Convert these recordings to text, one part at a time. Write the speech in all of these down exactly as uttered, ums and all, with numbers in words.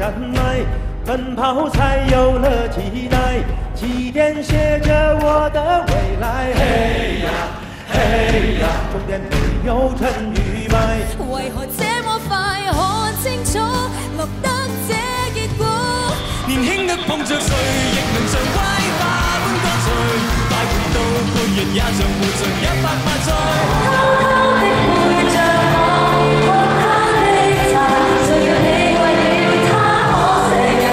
山脉，奔跑才有了期待，起点写着我的未来。嘿呀嘿呀，终点没有成与败。 為何這麼快看清楚，落得這結果？ 年輕得碰着誰，亦能像威化般乾脆，快活到半日也像活着一百萬歲。偷偷的陪着我，喝他的茶，誰讓你為了他可這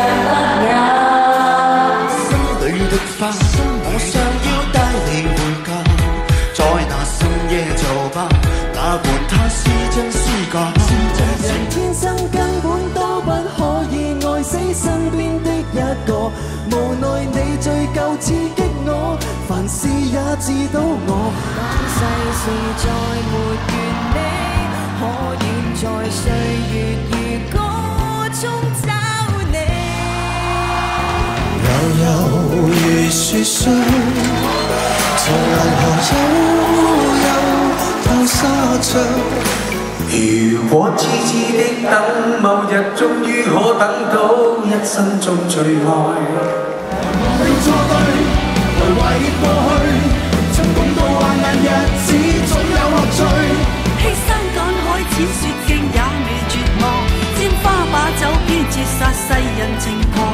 樣不雅？心裏的花，我想要帶你回家，在那深夜酒吧，哪管他是真是假。 人天生根本都不可以愛死身邊的一個，無奈你最夠刺激我，凡事也知道我。 當世事再沒完美，可願在歲月如歌中找你？ 悠悠如雪霜，從銀河悠悠到沙場。如果痴痴的等，某日終於可等到一生中最愛。 沒錯對，來懷念過去，曾共度患難日子，總有樂趣。 披山趕海，淺雪徑也未絕望，拈花把酒偏折殺世人情狂。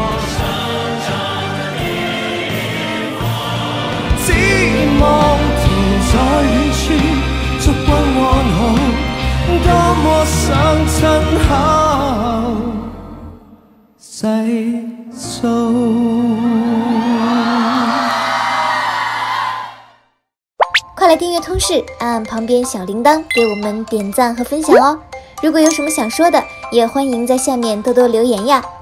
只望停在遠處，燭光安好。多麼想親口細數。 快来订阅通识，按按旁边小铃铛，给我们点赞和分享哦。如果有什么想说的，也欢迎在下面多多留言呀。